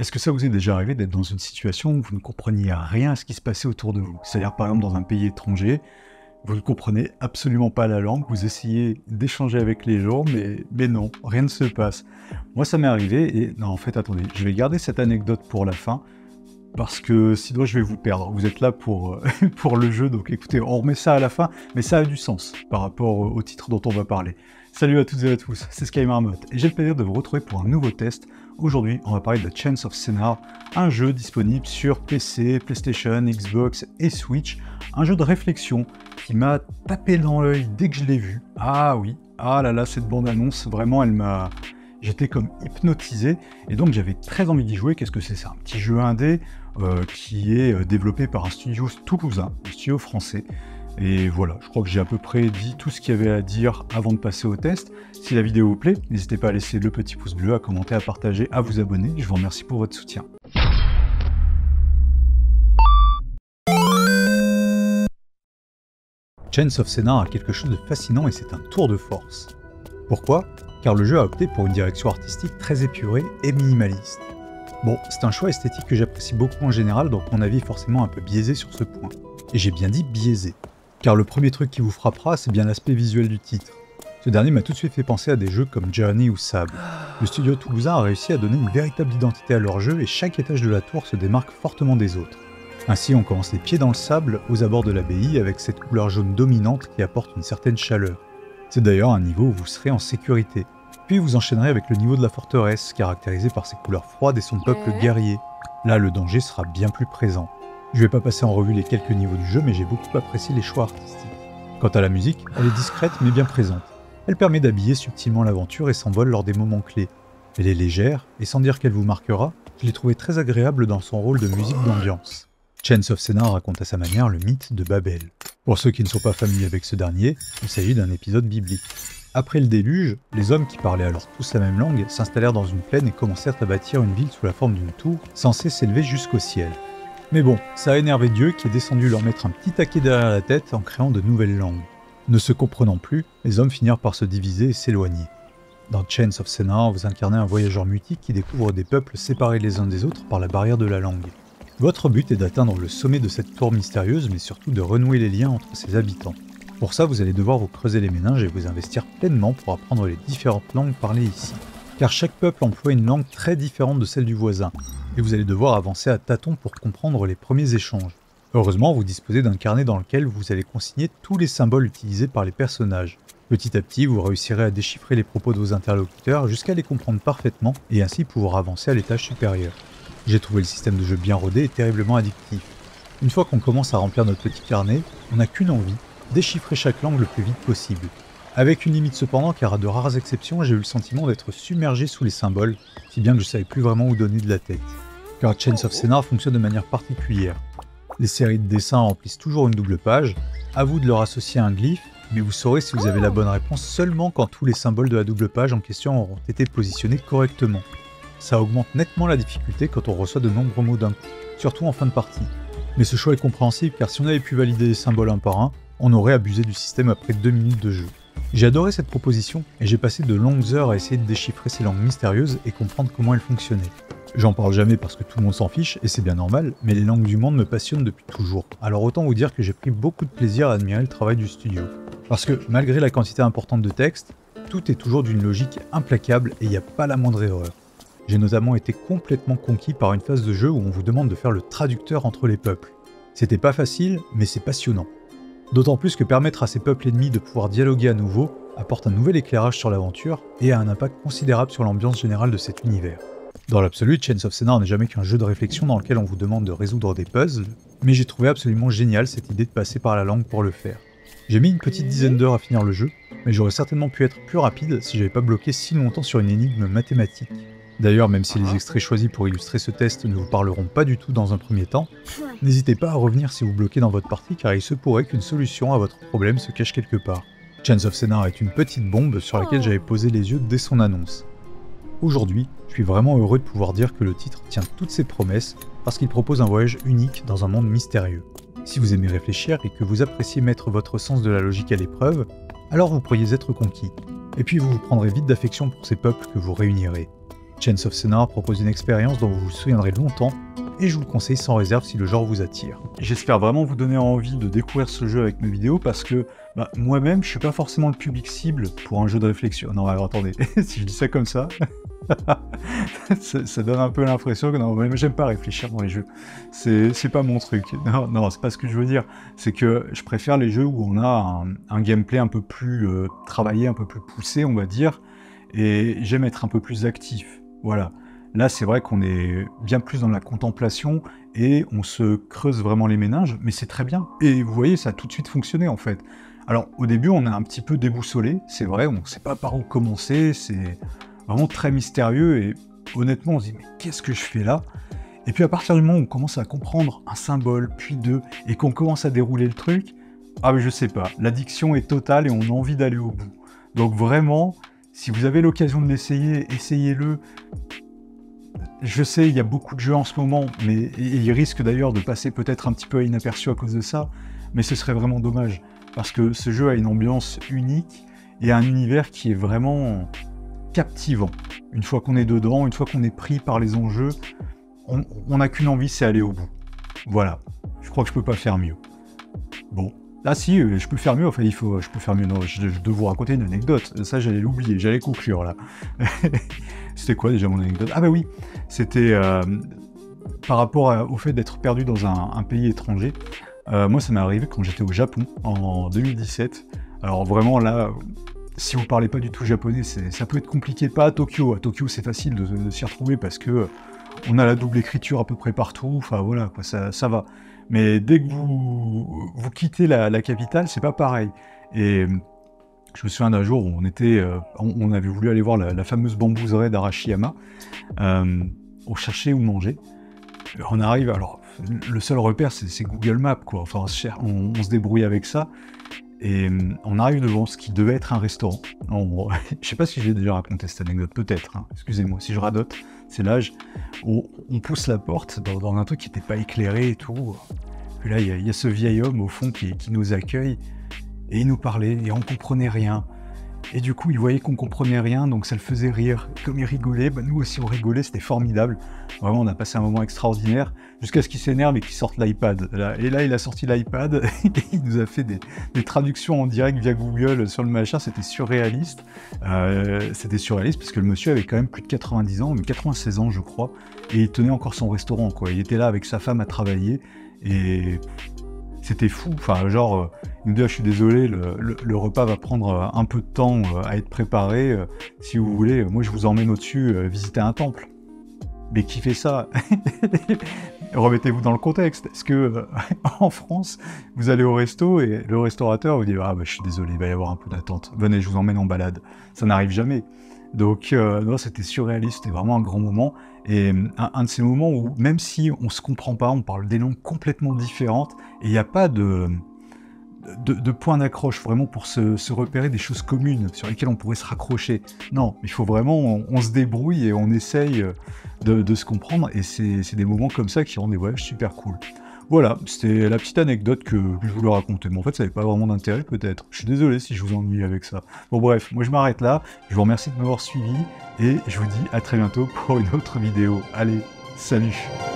Est-ce que ça vous est déjà arrivé d'être dans une situation où vous ne compreniez rien à ce qui se passait autour de vous? C'est-à-dire par exemple dans un pays étranger, vous ne comprenez absolument pas la langue, vous essayez d'échanger avec les gens, mais non, rien ne se passe. Moi ça m'est arrivé et non en fait attendez, je vais garder cette anecdote pour la fin, parce que sinon je vais vous perdre. Vous êtes là pour, pour le jeu, donc écoutez, on remet ça à la fin, mais ça a du sens par rapport au titre dont on va parler. Salut à toutes et à tous, c'est SkyMarmotte, et j'ai le plaisir de vous retrouver pour un nouveau test. Aujourd'hui, on va parler de Chains of Senna, un jeu disponible sur PC, PlayStation, Xbox et Switch, un jeu de réflexion qui m'a tapé dans l'œil dès que je l'ai vu. Ah oui, ah là là, cette bande-annonce, vraiment, elle m'a... J'étais comme hypnotisé, et donc j'avais très envie d'y jouer. Qu'est-ce que c'est ça? Un petit jeu indé qui est développé par un studio toulousain, un studio français. Et voilà, je crois que j'ai à peu près dit tout ce qu'il y avait à dire avant de passer au test. Si la vidéo vous plaît, n'hésitez pas à laisser le petit pouce bleu, à commenter, à partager, à vous abonner. Je vous remercie pour votre soutien. Chains of Senna a quelque chose de fascinant et c'est un tour de force. Pourquoi? Car le jeu a opté pour une direction artistique très épurée et minimaliste. Bon, c'est un choix esthétique que j'apprécie beaucoup en général, donc mon avis est forcément un peu biaisé sur ce point. Et j'ai bien dit biaisé. Car le premier truc qui vous frappera, c'est bien l'aspect visuel du titre. Ce dernier m'a tout de suite fait penser à des jeux comme Journey ou Sable. Le studio toulousain a réussi à donner une véritable identité à leur jeu et chaque étage de la tour se démarque fortement des autres. Ainsi, on commence les pieds dans le sable aux abords de l'abbaye avec cette couleur jaune dominante qui apporte une certaine chaleur. C'est d'ailleurs un niveau où vous serez en sécurité. Puis vous enchaînerez avec le niveau de la forteresse, caractérisé par ses couleurs froides et son peuple guerrier. Là, le danger sera bien plus présent. Je vais pas passer en revue les quelques niveaux du jeu, mais j'ai beaucoup apprécié les choix artistiques. Quant à la musique, elle est discrète mais bien présente. Elle permet d'habiller subtilement l'aventure et s'envole lors des moments clés. Elle est légère, et sans dire qu'elle vous marquera, je l'ai trouvée très agréable dans son rôle de musique d'ambiance. Chains of Senna raconte à sa manière le mythe de Babel. Pour ceux qui ne sont pas familiers avec ce dernier, il s'agit d'un épisode biblique. Après le déluge, les hommes qui parlaient alors tous la même langue s'installèrent dans une plaine et commencèrent à bâtir une ville sous la forme d'une tour censée s'élever jusqu'au ciel. Mais bon, ça a énervé Dieu qui est descendu leur mettre un petit taquet derrière la tête en créant de nouvelles langues. Ne se comprenant plus, les hommes finirent par se diviser et s'éloigner. Dans Chains of Senna, vous incarnez un voyageur mutique qui découvre des peuples séparés les uns des autres par la barrière de la langue. Votre but est d'atteindre le sommet de cette tour mystérieuse, mais surtout de renouer les liens entre ses habitants. Pour ça, vous allez devoir vous creuser les méninges et vous investir pleinement pour apprendre les différentes langues parlées ici. Car chaque peuple emploie une langue très différente de celle du voisin, et vous allez devoir avancer à tâtons pour comprendre les premiers échanges. Heureusement, vous disposez d'un carnet dans lequel vous allez consigner tous les symboles utilisés par les personnages. Petit à petit, vous réussirez à déchiffrer les propos de vos interlocuteurs jusqu'à les comprendre parfaitement et ainsi pouvoir avancer à l'étage supérieur. J'ai trouvé le système de jeu bien rodé et terriblement addictif. Une fois qu'on commence à remplir notre petit carnet, on n'a qu'une envie, déchiffrer chaque langue le plus vite possible. Avec une limite cependant, car à de rares exceptions, j'ai eu le sentiment d'être submergé sous les symboles, si bien que je savais plus vraiment où donner de la tête. Car Chains of Senna fonctionne de manière particulière. Les séries de dessins remplissent toujours une double page, à vous de leur associer un glyphe, mais vous saurez si vous avez la bonne réponse seulement quand tous les symboles de la double page en question auront été positionnés correctement. Ça augmente nettement la difficulté quand on reçoit de nombreux mots d'un coup, surtout en fin de partie. Mais ce choix est compréhensible car si on avait pu valider les symboles un par un, on aurait abusé du système après 2 minutes de jeu. J'ai adoré cette proposition et j'ai passé de longues heures à essayer de déchiffrer ces langues mystérieuses et comprendre comment elles fonctionnaient. J'en parle jamais parce que tout le monde s'en fiche et c'est bien normal, mais les langues du monde me passionnent depuis toujours. Alors autant vous dire que j'ai pris beaucoup de plaisir à admirer le travail du studio. Parce que malgré la quantité importante de texte, tout est toujours d'une logique implacable et il n'y a pas la moindre erreur. J'ai notamment été complètement conquis par une phase de jeu où on vous demande de faire le traducteur entre les peuples. C'était pas facile, mais c'est passionnant. D'autant plus que permettre à ces peuples ennemis de pouvoir dialoguer à nouveau apporte un nouvel éclairage sur l'aventure et a un impact considérable sur l'ambiance générale de cet univers. Dans l'absolu, Chains of Senna n'est jamais qu'un jeu de réflexion dans lequel on vous demande de résoudre des puzzles, mais j'ai trouvé absolument génial cette idée de passer par la langue pour le faire. J'ai mis une petite dizaine d'heures à finir le jeu, mais j'aurais certainement pu être plus rapide si j'avais pas bloqué si longtemps sur une énigme mathématique. D'ailleurs, même si les extraits choisis pour illustrer ce test ne vous parleront pas du tout dans un premier temps, n'hésitez pas à revenir si vous bloquez dans votre partie car il se pourrait qu'une solution à votre problème se cache quelque part. Chains of Senna est une petite bombe sur laquelle j'avais posé les yeux dès son annonce. Aujourd'hui, je suis vraiment heureux de pouvoir dire que le titre tient toutes ses promesses parce qu'il propose un voyage unique dans un monde mystérieux. Si vous aimez réfléchir et que vous appréciez mettre votre sens de la logique à l'épreuve, alors vous pourriez être conquis. Et puis vous vous prendrez vite d'affection pour ces peuples que vous réunirez. Chains of Sennaar propose une expérience dont vous vous souviendrez longtemps, et je vous le conseille sans réserve si le genre vous attire. J'espère vraiment vous donner envie de découvrir ce jeu avec mes vidéos, parce que moi-même, je suis pas forcément le public cible pour un jeu de réflexion. Non, alors attendez, si je dis ça comme ça... ça donne un peu l'impression que non, mais j'aime pas réfléchir dans les jeux. C'est pas mon truc. Non, c'est pas ce que je veux dire. C'est que je préfère les jeux où on a un gameplay un peu plus travaillé, un peu plus poussé, on va dire, et j'aime être un peu plus actif. Voilà. Là, c'est vrai qu'on est bien plus dans la contemplation et on se creuse vraiment les méninges, mais c'est très bien. Et vous voyez, ça a tout de suite fonctionné en fait. Alors, au début, on est un petit peu déboussolé, c'est vrai, on sait pas par où commencer, c'est vraiment très mystérieux et honnêtement on se dit mais qu'est-ce que je fais là? Et puis à partir du moment où on commence à comprendre un symbole, puis deux, et qu'on commence à dérouler le truc, ah mais je sais pas, l'addiction est totale et on a envie d'aller au bout. Donc vraiment, si vous avez l'occasion de l'essayer, essayez-le. Je sais, il y a beaucoup de jeux en ce moment, mais il risque d'ailleurs de passer peut-être un petit peu inaperçu à cause de ça, mais ce serait vraiment dommage, parce que ce jeu a une ambiance unique et un univers qui est vraiment captivant. Une fois qu'on est dedans, une fois qu'on est pris par les enjeux, on n'a qu'une envie, c'est aller au bout. Voilà, je crois que je peux pas faire mieux. Bon, là si, je peux faire mieux, enfin je peux faire mieux, non, je dois vous raconter une anecdote, ça j'allais l'oublier, j'allais conclure là. C'était quoi déjà mon anecdote? Ah bah oui, c'était par rapport au fait d'être perdu dans un pays étranger. Moi ça m'est arrivé quand j'étais au Japon, en 2017. Alors vraiment là... Si vous parlez pas du tout japonais, ça peut être compliqué, pas à Tokyo. À Tokyo, c'est facile de s'y retrouver parce que on a la double écriture à peu près partout. Enfin voilà, quoi, ça va. Mais dès que vous quittez la capitale, c'est pas pareil. Et je me souviens d'un jour où on avait voulu aller voir la fameuse bambouserie d'Arashiyama. On cherchait où manger. On arrive, alors le seul repère, c'est Google Maps, quoi. Enfin, on se débrouille avec ça. Et on arrive devant ce qui devait être un restaurant. Je sais pas si j'ai déjà raconté cette anecdote, peut-être, hein. Excusez-moi, si je radote, c'est l'âge. On pousse la porte dans un truc qui n'était pas éclairé et tout. Puis là, il y a ce vieil homme au fond qui nous accueille, et il nous parlait, et on comprenait rien. Et du coup, il voyait qu'on comprenait rien, donc ça le faisait rire. Comme il rigolait, nous aussi on rigolait, c'était formidable. Vraiment, on a passé un moment extraordinaire, jusqu'à ce qu'il s'énerve et qu'il sorte l'iPad. Et là, il a sorti l'iPad, et il nous a fait des traductions en direct via Google sur le machin, c'était surréaliste. C'était surréaliste, parce que le monsieur avait quand même plus de 90 ans, mais 96 ans, je crois, et il tenait encore son restaurant, quoi. Il était là avec sa femme à travailler, et... c'était fou, enfin genre, il nous dit, ah, je suis désolé, le repas va prendre un peu de temps à être préparé, si vous voulez, moi je vous emmène au-dessus visiter un temple. Mais qui fait ça? Remettez-vous dans le contexte, est-ce que en France, vous allez au resto et le restaurateur vous dit, ah bah je suis désolé, il va y avoir un peu d'attente, venez, je vous emmène en balade. Ça n'arrive jamais. Donc non, c'était surréaliste, c'était vraiment un grand moment, et un de ces moments où, même si on se comprend pas, on parle des langues complètement différentes, et il n'y a pas de point d'accroche vraiment pour se repérer des choses communes sur lesquelles on pourrait se raccrocher. Non, il faut vraiment, on se débrouille et on essaye de se comprendre, et c'est des moments comme ça qui rendent des voyages super cool. Voilà, c'était la petite anecdote que je voulais raconter, mais en fait ça n'avait pas vraiment d'intérêt peut-être. Je suis désolé si je vous ennuie avec ça. Bon bref, moi je m'arrête là, je vous remercie de m'avoir suivi, et je vous dis à très bientôt pour une autre vidéo. Allez, salut!